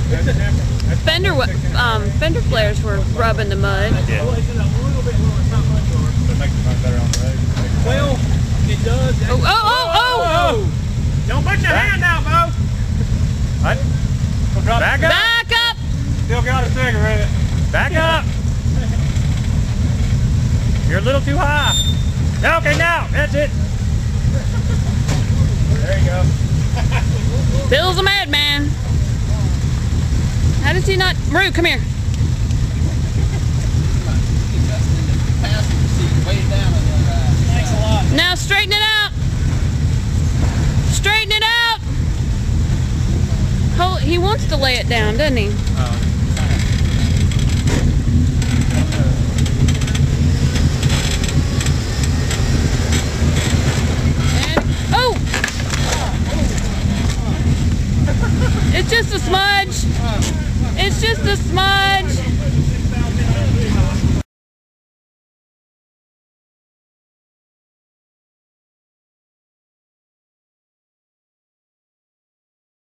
fender flares were rubbing the mud. Yeah. Well, it does. Oh! Don't put your hand out, Bo. What? Back up. Back up! Still got a cigarette. Back up. You're a little too high. Okay, now that's it. There you go. Bill's a madman. How does he not? Rue, come here. Thanks a lot. Now straighten it out. Straighten it out. He wants to lay it down, doesn't he? It's just a smudge. It's just a smudge.